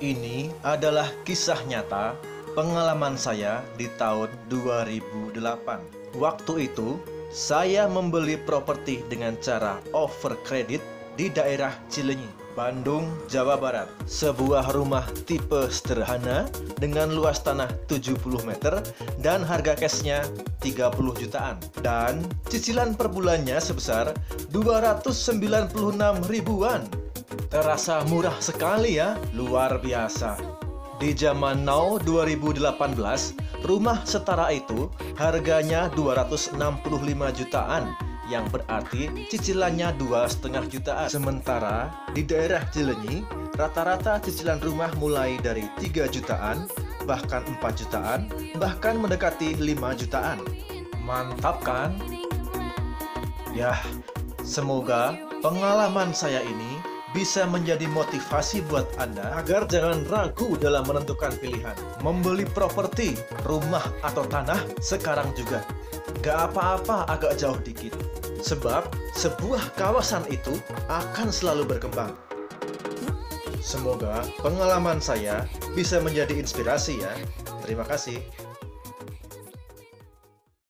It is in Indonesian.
Ini adalah kisah nyata pengalaman saya di tahun 2008. Waktu itu, saya membeli properti dengan cara over kredit di daerah Cileunyi, Bandung, Jawa Barat. Sebuah rumah tipe sederhana dengan luas tanah 70 meter dan harga cashnya 30 jutaan. Dan cicilan per bulannya sebesar 296 ribuan. Terasa murah sekali ya, luar biasa. Di zaman now 2018, rumah setara itu harganya 265 jutaan, yang berarti cicilannya 2,5 jutaan. Sementara di daerah Cileunyi, rata-rata cicilan rumah mulai dari 3 jutaan, bahkan 4 jutaan, bahkan mendekati 5 jutaan. Mantap kan? Yah, semoga pengalaman saya ini bisa menjadi motivasi buat Anda agar jangan ragu dalam menentukan pilihan. Membeli properti, rumah atau tanah sekarang juga. Gak apa-apa agak jauh dikit. Sebab sebuah kawasan itu akan selalu berkembang. Semoga pengalaman saya bisa menjadi inspirasi ya. Terima kasih.